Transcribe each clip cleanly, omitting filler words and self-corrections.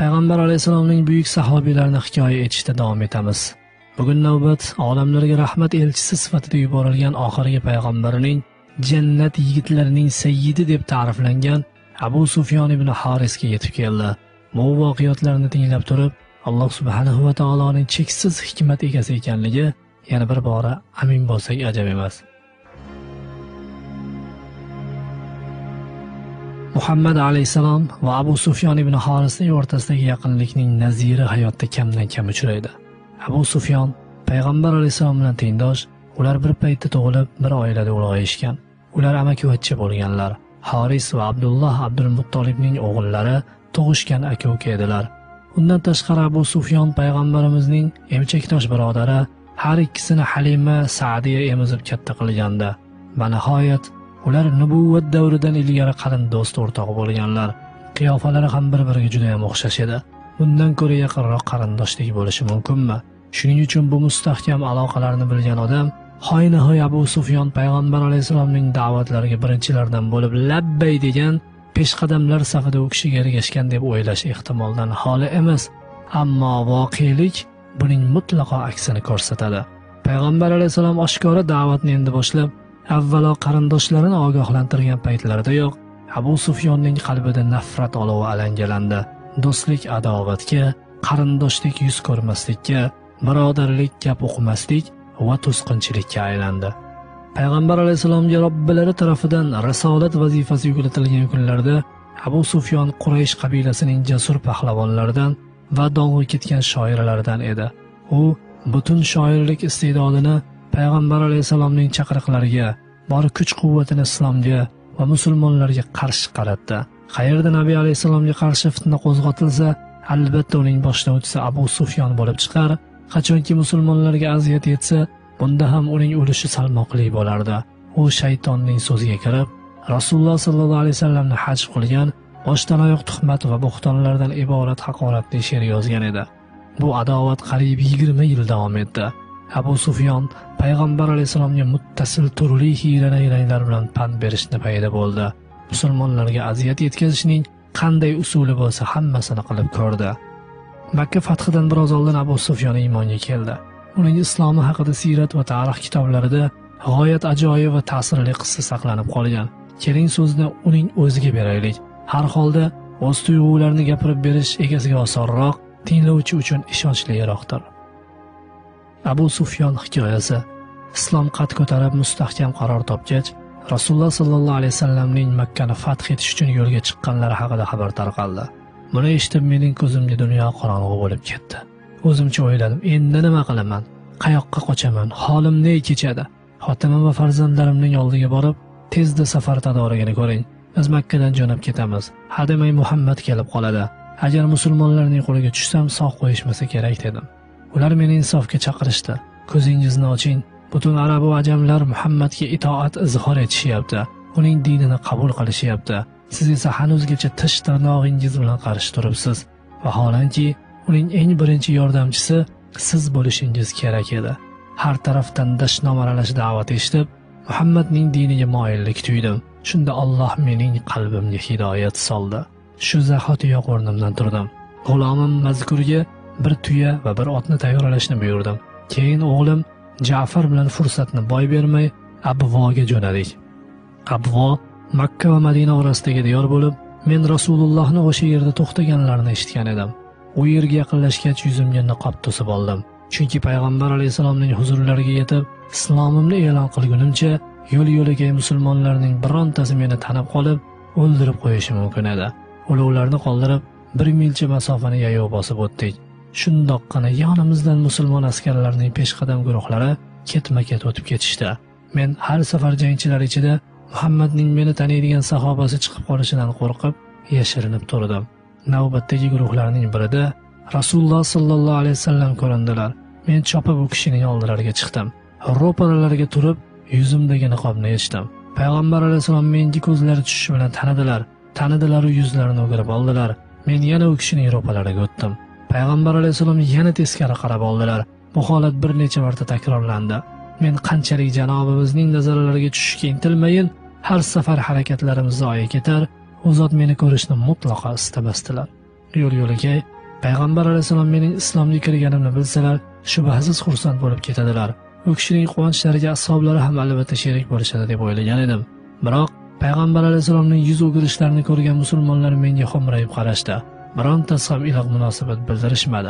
Payg'ambar alayhisolamning buyuk sahobiylarini hikoya etishda davom etamiz. Bugun navbat olamlarga rahmat elchisi sifatida yuborilgan oxirgi payg'ambarining jannat yigitlarining sayyidi deb ta'riflangan Abu Sufyon ibn Harisga yetib keldi. Bu voqeotlarni tinglab turib, Alloh subhanahu va taoloning cheksiz hikmat egasi ekanligi yana bir bora amin bo'lsak ajab emas. Muhammad alayhisalom va Abu Sufyon ibn Harisning o'rtasidagi yaqinlikning naziri hayotda kamdan kam uchraydi. Abu Sufyon payg'ambar alayhisalom bilan tengdosh, ular bir paytda tug'ilib, bir oilada ulg'ayishgan. Ular amakivachcha bo'lganlar. Haris va Abdulloh Abdul Muttolibning o'g'illari tug'ishgan aka-uka edilar. Undan tashqari Abu Sufyon payg'ambarimizning emchakdosh birodari, har ikkisini Halima Sa'diya emizib katta qilganda va nihoyat ular nubuvvat davridan ilgari qalin do'st o'rtoq bo'lganlar. Qiyofalari ham bir-biriga juda ham o'xshash edi. Bundan ko'ra yaqinroq qarindoshlik bo'lishi mumkinmi? Shuning uchun bu mustahkam aloqalarni bilgan odam hoynahoy Abu Sufyon payg'ambar alayhisolamning da'vatlariga birinchilardan bo'lib labbay degan peshqadamlar safida u kishiga ergashgan deb o'ylash ehtimoldan xoli emas. Ammo voqelik buning mutlaqo aksini ko'rsatadi. Payg'ambar alayhisolam oshkora da'vatni endi boshlab, avvalo qarindoshlarini ogohlantirgan paytlaridayoq Abu Sufyonning qalbida nafrat olovi alangalandi. Do'stlik adovatga, qarindoshlik yuz ko'rmaslikka, birodarlik gap o'qimaslik va to'sqinchilikka aylandi. Payg'ambar alayhisolamga Robbilari tarafidan risolat vazifasi yuklatilgan kunlarda Abu Sufyon Quraysh qabilasining jasur pahlavonlaridan va dong'i ketgan shoirlaridan edi. U butun shoirlik iste'dodini Payg'ambar alayhisolamning chaqiriqlariga, bor kuch-quvvatini islomga va musulmonlarga qarshi qaratdi. Qayerda Nabiy alayhisolamga qarshi fitna qo'zg'atilsa, albatta uning boshlovchisi Abu Sufyon bo'lib chiqar. Qachonki musulmonlarga aziyat yetsa, bunda ham uning o'lishi salmoqli bo'lardi. U shaytonning so'ziga kirib, Rasululloh sallallohu alayhi vasallamni hajv qilgan, boshdan oyoq tuhmat va bo'xtonlardan iborat haqoratli she'r yozgan edi. Bu adovat qariyb 20 yil davom etdi. Abu Sufyon payg'ambar alayhisolamga muttasil turli hiyla-nayranglar bilan pand berishni payda bo'ldi. Musulmonlarga aziyat yetkazishning qanday usuli bo'lsa hammasini qilib ko'rdi. Makka fathidan biroz oldin Abu Sufyon iymonga keldi. Uning islomi haqida siyrat va tarix kitoblarida g'oyat ajoyib va ta'sirli qissa saqlanib qolgan. Keling so'zni uning o'ziga beraylik. Har holda o'z tuyg'ularini gapirib berish egasiga osonroq, tinglovchi uchun ishonchliroqdir. Abu Sufyon hikoyasi. Islom qad ko'tarib mustahkam qaror topgach, Rasululloh sallallohu alayhi vasallamning Makkani fath etish uchun yo'lga chiqqanlari haqida xabar tarqaldi. Buni eshitib mening ko'zimga dunyo qorong'u bo'lib ketdi. O'zimcha o'yladim, endi nima qilaman? Qayoqqa qochaman? Holim ne kechadi? Xotinim va farzandlarimning oldiga borib, tezda safar tadorigini ko'ring. Biz Makkadan jo'nab ketamiz. Hademay Muhammad kelib qoladi. Agar musulmonlarning qo'liga tushsam, sog' qo'yishmasa kerak dedim. Ular meni insofga chaqirishdi. Ko'zingizni oching. Butun arab va ajamlar Muhammadga itoat izhor etishyapti. Uning dinini qabul qilishyapti. Siz esa hanuzgacha tish tirnog'ingiz bilan qarshi turibsiz. Vaholanki, uning eng birinchi yordamchisi siz bo'lishingiz kerak edi. Har tarafdan dashnom aralash da'vat eshitib, Muhammadning diniga moyillik tuydim. Shunda Alloh mening qalbimga hidoyat soldi. Shu zahotiyoq o'rnimdan turdim. G'ulomim Mazkurga bir tuya va bir otni tayyorlashni buyurdim. Keyin o'g'lim Ja'far bilan fursatni boy bermay Abvoga jo'nadik. Abvo Makka va Madina orasidagi diyor bo'lib, men Rasulullohni o'sha yerda to'xtaganlarini eshitgan edim. U yerga yaqinlashgach yuzimga niqob to'sib oldim. Chunki payg'ambar alayhisolamning huzurlariga yetib, islomimni e'lon qilgunimcha yo'l-yo'lakay musulmonlarning birontasi meni tanib qolib, o'ldirib qo'yishi mumkin edi. Ularni qoldirib, 1 milcha masofani yayov bosib o'tdik. Shundoqqina yonimizdan musulmon askarlarning peshqadam guruhlari ketma-ket o'tib ketishdi. Men har safar jangchilar ichida Muhammadning meni taniydigan sahobasi chiqib qolishidan qo'rqib, yashirinib turdim. Navbatdagi guruhlarning birida Rasululloh sallallohu alayhi vasallam ko'rindilar. Men chopib u kishining oldilariga chiqdim. Ro'paralariga turib, yuzimdagi niqobni yechdim. Payg'ambar alayhisalom menga ko'zlari tushishi bilan tanidilar va yuzlarini o'girib oldilar. Men yana u kishining ro'paralariga o'tdim. Payg'ambar alayhisalom yana teskari qarab oldilar. Bu holat bir necha marta takrorlandi. Men qanchalik janobimizning nazarlariga tushishga intilmayin, har safar harakatlarimiz zoya ketar, u zot meni ko'rishni mutlaqo istamasdilar. Yo'l-yo'lakay Payg'ambar alayhisalom mening islomga kirganimni bilsalar, shubhasiz xursand bo'lib ketadilar. U kishining quvonchlariga ashablari ham albatta sherik bo'lishadi deb o'ylagan edim. Biroq Payg'ambar alayhisalomning yuz o'girishlarini ko'rgan musulmonlar menga xo'mrayib qarashdi. Birontasi ham iliq munosabat bildirishmadi.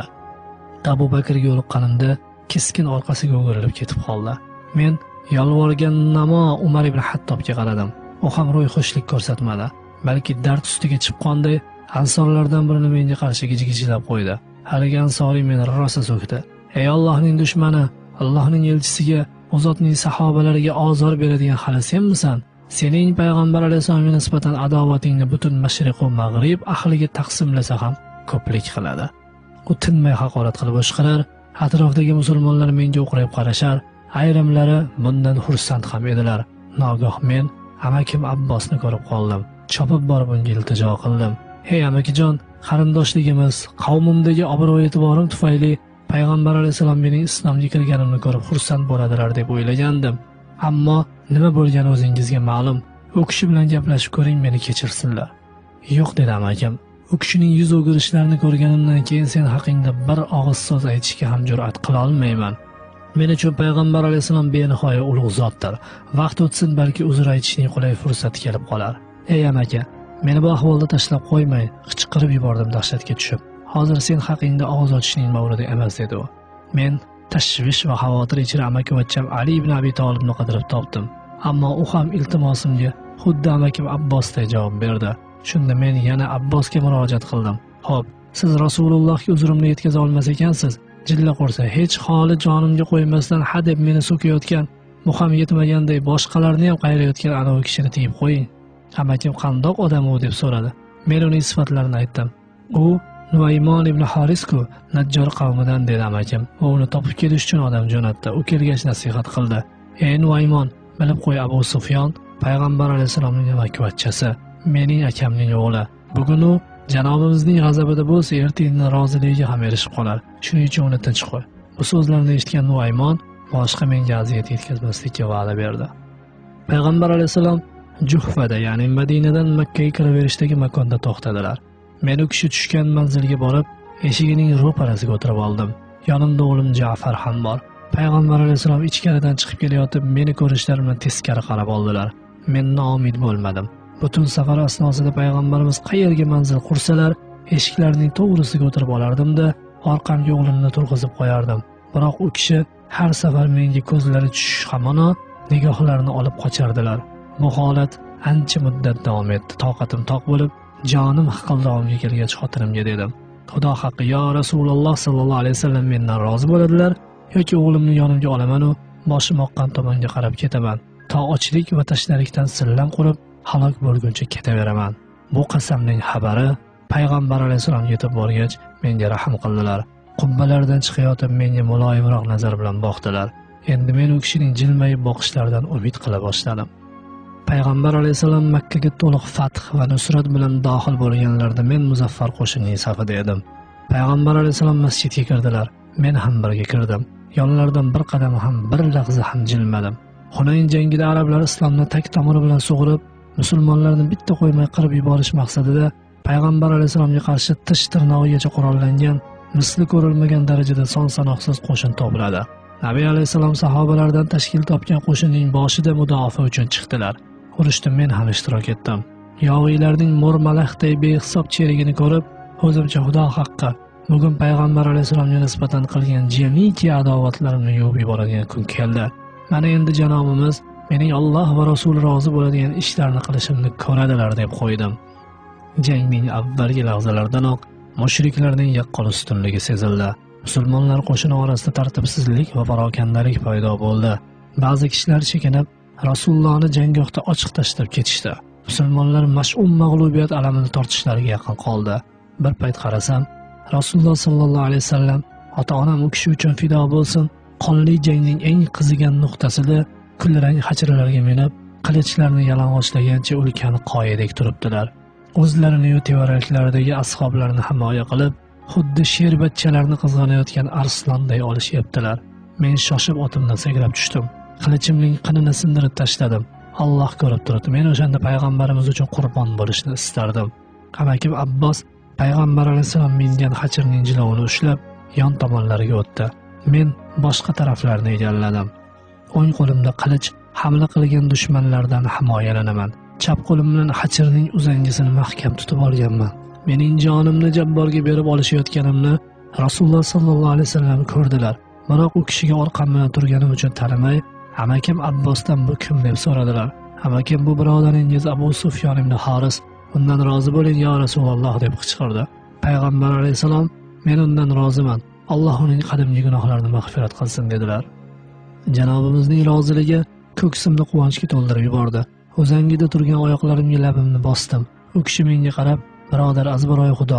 Abu Bakrga yo'liqqanimda keskin orqasiga o'girilib ketib qoldi. Men yolvorgan namo Umar ibn Hattobga qaradim. U ham ro'yxo'shlik ko'rsatmadi, balki dard ustiga chiqqanday ansorlardan birini menga qarshi gijgijlab qo'ydi. Haligi ansoriy meni rosa so'kdi. Ey Allohning dushmani, Allohning elchisiga, u zotning sahobalariga ozor beradigan hali senmisan? Sening payg'ambar alayhisolamga nisbatan adovatingni butun mashriq va mag'rib ahliga taqsimlasa ham ko'plik qiladi. U tinmay haqorat qilib boshqalar, atrofdagi musulmonlar menga o'qrayib qarashar, ayrimlari bundan xursand ham edilar. Nogoh men amakim Abbosni ko'rib qoldim. Chopib borib unga iltijo qildim. Hey amakijon, qarindoshligimiz, qavmimdagi obro' e'tiborim tufayli payg'ambar alayhisalom mening islomga kirganimni ko'rib xursand bo'ladilar deb o'ylagandim. Ammo nima bo'lgani o'zingizga ma'lum. U kishi bilan gaplashib ko'ring, meni kechirsinlar. Yo'q dedi amakim. U kishining yuz o'girishlarini ko'rganimdan keyin sen haqingda bir og'iz so'z aytishga ham jur'at qila olmayman. Men uchun payg'ambar alayhisalom benihoya ulug' zotdir. Vaqt o'tsin, balki uzr aytishning qulay fursati kelib qolar. Ey amaki, meni bu ahvolda tashlab qo'ymay, qichqirib yubordim dahshatga tushib. Hozir sen haqingda og'iz ochishning mavridi emas dedi u. Men tashvish va xavotir ichra amakivachcham Ali ibn Abi Tolibni qidirib topdim. Ammo u ham iltimosimga xuddi amakim Abbosday javob berdi. Shunda men yana Abbosga murojaat qildim. Xo'p, siz Rasulullohga uzrimni yetkaza olmas ekansiz. Jilla qursa hech holi jonimga qo'ymasdan hadeb meni so'kayotgan, muham yetmaganday boshqalarni ham qayrayotgan ana u kishini tiyib qo'ying. Amakim qandoq odam u deb so'radi. Men uning sifatlarini aytdim. U Nuaymon ibn Harisku Najjor qavmidan dedi amakim. U uni topib kelish uchun odam jo'natdi. U kelgach nasihat qildi. Ey Nuaymon, bilib qo'y, Abu Sufyon payg'ambar alayhisolamning amakivachchasi, mening akamning o'g'li. Bugun u janobimizning g'azabida bo'lsa, ertaga roziligiga ham erishib qolar. Shuning uchun uni tinch qo'y. Bu so'zlarni eshitgan Nuaymon boshqa menga aziyat yetkazmaslikka va'da berdi. Payg'ambar alayhisalom Juhfada, ya'ni Madinadan Makkaga kiraverishdagi makonda to'xtadilar. Men u kishi tushgan manzilga borib, eshigining ro'parasiga o'tirib oldim. Yonimda o'g'lim Ja'far ham bor. Payg'ambar alayhisalom ichkaridan chiqib kelayotib, meni ko'rishlari bilan teskari qarab oldilar. Men noumid bo'lmadim. Butun safar asnosida payg'ambarimiz qayerga manzil qursalar, eshiklarining to'g'risiga o'tirib olardim-da, orqamga o'g'limni turg'izib qo'yardim. Biroq u kishi har safar menga ko'zlari tushish hamona nigohlarini olib qochardilar. Bu holat ancha muddat davom etdi. Toqatim toq bo'lib, jonim hiqildog'imga kelgach xotinimga dedim. Xudo haqqi, yo Rasululloh sallallohu alayhi vasallam mendan rozi bo'ladilar yoki o'g'limni yonimga olaman u boshim oqqan tomonga qarab ketaman. To ochlik va tashnalikdan sillam qurib halok bo'lguncha ketaveraman. Bu qasamning xabari payg'ambar alayhisalom yetib borgach menga rahm qildilar. Qubbalardan chiqayotib menga muloyimroq nazar bilan boqdilar. Endi men u kishining jilmayib boqishlaridan umid qila boshladim. Payg'ambar alayhisalom Makka ga to'liq fath va nusrat bilan daxil bo'lganlarda men muzaffar qo'shinning safida edim. Payg'ambar alayhisalom masjidga kirdilar. Men ham birga kirdim. Yonlaridan bir qadam ham, bir lahza ham jilmadim. Hunayn jangida arablar islomni tak tomiri bilan sug'urib, musulmonlarni bitta qo'ymay qirib yuborish maqsadida payg'ambar alayhisalomga qarshi tish tirnog'igacha qurollangan, misli ko'rilmagan darajada son sanoqsiz qo'shin to'pladi. Nabiy alayhisalom sahobalardan tashkil topgan qo'shinning boshida mudofaa uchun chiqdilar. Urushda men ham ishtirok etdim. Yog'iylarning mo'rmalaxday behisob cherigini ko'rib, o'zimcha Xudo haqqi, bugun payg'ambar alayhisalomga nisbatan qilgan jamiki adovatlarimni yuvib yuboradigan kun keldi. Mana endi janobimiz mening Alloh va Rasuli rozi bo'ladigan ishlarni qilishimni ko'radilar deb qo'ydim. Jangning avvalgi lahzalaridanoq mushriklarning yaqqol ustunligi sezildi. Musulmonlar qo'shini orasida tartibsizlik va parokandalik paydo bo'ldi. Ba'zi kishilar chekinib, Rasulullohni janggohda ochiq tashlab ketishdi. Musulmonlar mash'um mag'lubiyat alamini tortishlariga yaqin qoldi. Bir payt qarasam, Rasululloh sallallohu alayhi vasallam ota-onam u kishi uchun fido bo'lsin, qonli jangning eng qizigan nuqtasida kulrang hajralarga minib, qilichlarni yalang'ochlagancha ulkan qoyadek turibdilar. O'zlarini tevaраklaridagi ashoblarni himoya qilib, xuddi sherbachchalarni qizg'anayotgan arslonday olishyaptilar. Men shoshib otimdan sakrab tushdim. Qilichimning qinini sindirib tashladim. Alloh ko'rib turibdi. Men o'shanda payg'ambarimiz uchun qurbon bo'lishni istardim. Amakim Abbos Payg'ambar alayhisalom mingan xachirning jilovini ushlab, yon tomonlariga o'tdi. Men boshqa taraflarni egalladim. O'ng qo'limda qilich, hamla qilgan dushmanlardan himoyalanaman. Chap qo'lim bilan xachirning uzangisini mahkam tutib olganman. Mening jonimni jabborga berib olishayotganimni Rasululloh sallallohu alayhi vasallam ko'rdilar. Biroq u kishiga orqam bilan turganim uchun tanimay, amakim Abbosdan bu kim deb so'radilar. Amakim bu birodaringiz Abu Sufyon ibn Haris, undan rozi bo'ling ya Rasululloh deb qichqirdi. Payg'ambar alayhisalom, men undan roziman. Alloh uning qadimgi gunohlarini mag'firat qilsin dedilar. Janobimizning roziligi ko'ksimni quvonchga to'ldirib yubordi. O'zangida turgan oyoqlarimga labimni bosdim. U kishi menga qarab, birodar azbaroy Xudo,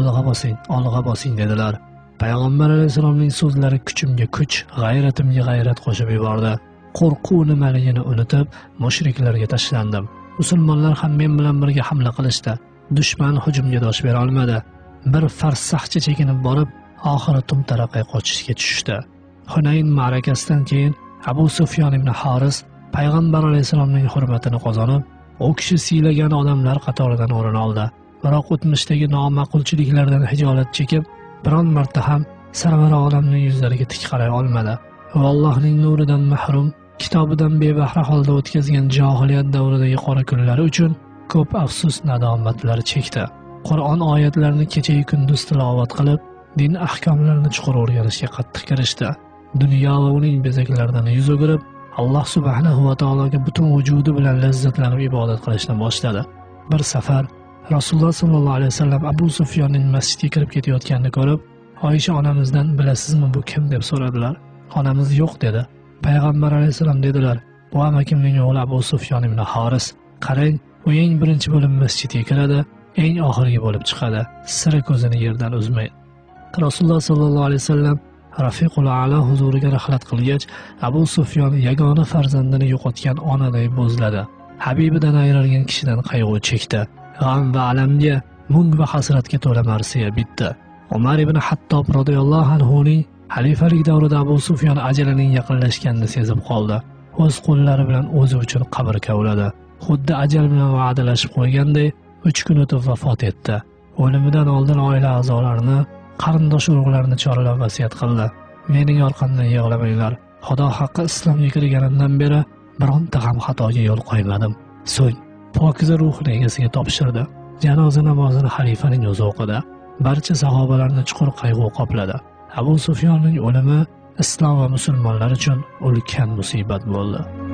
olg'a bosing dedilar. Payg'ambar alayhisalomning so'zlari kuchimga kuch, g'ayratimga g'ayrat qo'shib yubordi. Qo'rquv nimaligini unutib, mushriklarga tashlandim. Musulmonlar ham men bilan birga hamla qilishdi. Dushman hujumga dosh bera olmadi. Bir farsahcha chekinib borib, oxiri tumtaraqay qochishga tushdi. Hunayn ma'rakasidan keyin Abu Sufyon ibn Haris Payg'ambar alayhisalomning hurmatini qozonib, u kishi siylagan odamlar qatoridan o'rin oldi. Biroq o'tmishdagi noma'qulchiliklardan hijolat chekib, biron marta ham sarvara olamning yuzlariga tik qaray olmadi. Va Allohning nuridan mahrum, kitobidan bebahra holda o'tkazgan jahiliyat davridagi qora kunlari uchun ko'p afsus nadomatlar chekdi. Qur'on oyatlarini kecha-yu kunduz tilovat qilib, din ahkomlarini chuqur o'rganishga qattiq kirishdi. Dunyo va uning bezaklaridan yuz o'girib, Alloh subhanahu va taologa butun vujudi bilan lazzatlanib ibodat qilishni boshladi. Bir safar Rasululloh sallallohu alayhi vasallam Abu Sufyonning masjidga kirib ketayotganini ko'rib, Oysha onamizdan bilasizmi bu kim deb so'radilar. Onamiz yo'q dedi. Payg'ambar alayhisalom dedilar, bu amakimning o'g'li Abu Sufyon ibn Haris. Qarang, u eng birinchi bo'lib masjidga kiradi, eng oxirgi bo'lib chiqadi. Sira ko'zini yerdan uzmaydi. Rasululloh sallallohu alayhi vasallam Rafiqul A'la huzuriga rahlat qilgach, Abu Sufyon yagona farzandini yo'qotgan onaday bo'zladi. Habibidan ayrilgan kishidan qayg'u chekdi. G'am va alamga, mung va hasratga to'la marsiya bitdi. Umar ibn Hattob radhiyallohu anhuning xalifalik davrida Abu Sufyon ajalining yaqinlashganini sezib qoldi. O'z qo'llari bilan o'zi uchun qabr kavladi. Xuddi ajal bilan va'dalashib qo'yganday 3 kun o'tib vafot etdi. O'limidan oldin oila a'zolarini, qarindosh urug'larini chorlab vasiyat qildi. Mening orqamdan yig'lamanglar. Xudo haqqi islomga kirganimdan beri bironta ham xatoga yo'l qo'ymadim. So'ng pokiza ruhini egasiga topshirdi. Janoza namozini xalifaning o'zi o'qidi. Barcha sahobalarni chuqur qayg'u qopladi. Abu Sufyonning o'limi islom va musulmonlar uchun ulkan musibat bo'ldi.